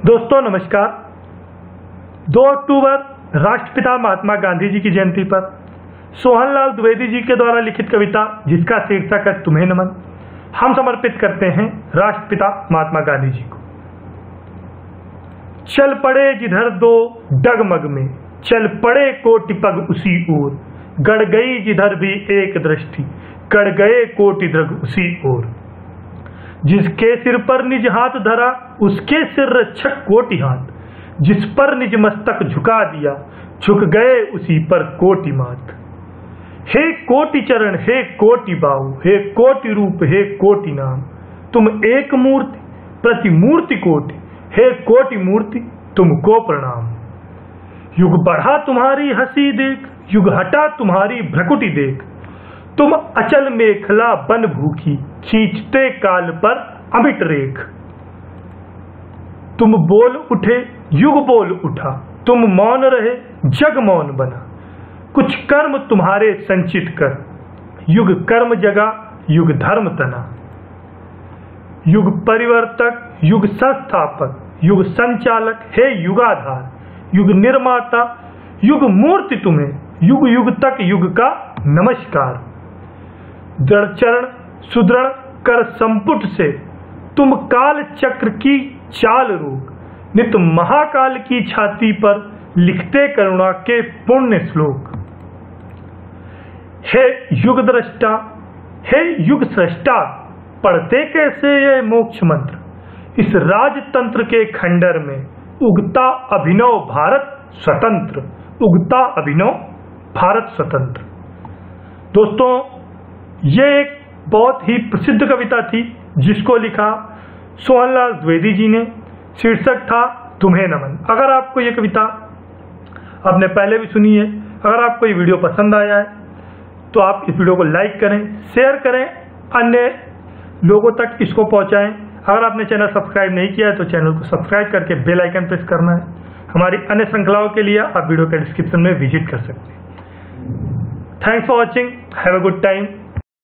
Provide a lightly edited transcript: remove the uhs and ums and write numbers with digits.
दोस्तों नमस्कार। 2 अक्टूबर राष्ट्रपिता महात्मा गांधी जी की जयंती पर सोहनलाल द्विवेदी जी के द्वारा लिखित कविता जिसका शीर्षक है तुम्हें नमन, हम समर्पित करते हैं राष्ट्रपिता महात्मा गांधी जी को। चल पड़े जिधर दो डगमग में, चल पड़े कोटि पग उसी ओर, गड़ गई जिधर भी एक दृष्टि, गड़ गए कोटि दृग उसी ओर। जिसके सिर पर निज हाथ धरा उसके सिर रक्षक कोटि हाथ, जिस पर निज मस्तक झुका दिया झुक गए उसी पर कोटि मात। हे कोटि चरण, हे कोटि बाहु, हे कोटि रूप, हे कोटि नाम, तुम एक मूर्ति प्रतिमूर्ति कोटि, हे कोटि मूर्ति तुमको प्रणाम। युग बढ़ा तुम्हारी हंसी देख, युग हटा तुम्हारी भ्रकुटी देख, तुम अचल मेखला बन भूखी, खींचते काल पर अमिट रेख। तुम बोल उठे युग बोल उठा, तुम मौन रहे जग मौन बना, कुछ कर्म तुम्हारे संचित कर, युग कर्म जगा युग धर्म तना। युग परिवर्तक, युग संस्थापक, युग संचालक, हे युगाधार, युग निर्माता, युग मूर्ति तुम्हें, युग युग तक युग का नमस्कार। दृढ़ चरण सुदृढ़ कर संपुट से, तुम काल चक्र की चाल रोक, नित महाकाल की छाती पर लिखते करुणा के पुण्य श्लोक। हे युग दृष्टा, हे युग सृष्टा, पढ़ते कैसे ये मोक्ष मंत्र, इस राजतंत्र के खंडर में उगता अभिनव भारत स्वतंत्र, उगता अभिनव भारत स्वतंत्र। दोस्तों, ये एक बहुत ही प्रसिद्ध कविता थी जिसको लिखा सोहनलाल द्विवेदी जी ने। शीर्षक था तुम्हें नमन। अगर आपको ये कविता आपने पहले भी सुनी है, अगर आपको ये वीडियो पसंद आया है तो आप इस वीडियो को लाइक करें, शेयर करें, अन्य लोगों तक इसको पहुंचाएं। अगर आपने चैनल सब्सक्राइब नहीं किया है तो चैनल को सब्सक्राइब करके बेल आइकन प्रेस करना है। हमारी अन्य श्रृंखलाओं के लिए आप वीडियो के डिस्क्रिप्शन में विजिट कर सकते हैं। Thanks for watching, have a good time.